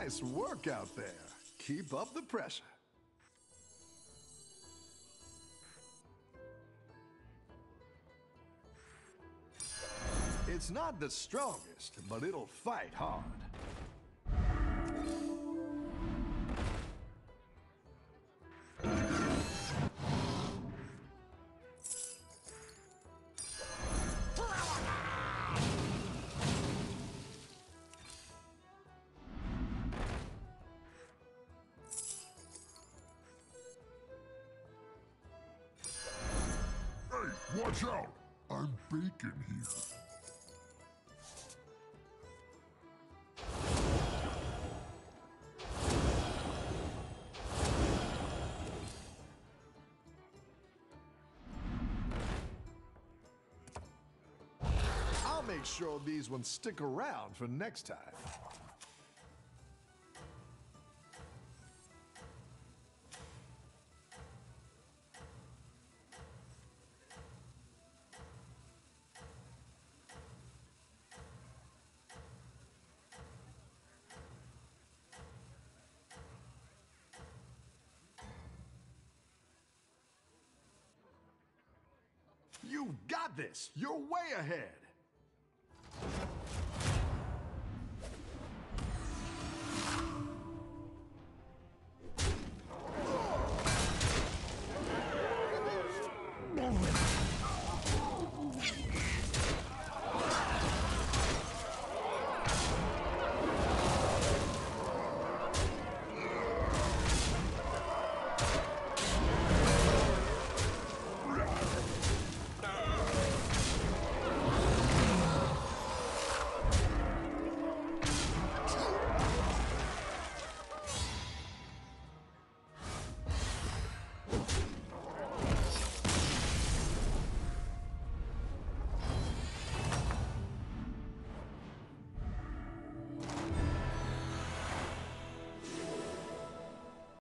Nice work out there. Keep up the pressure. It's not the strongest, but it'll fight hard. Hey, watch out! I'm baking here. I'll make sure these ones stick around for next time. You've got this! You're way ahead!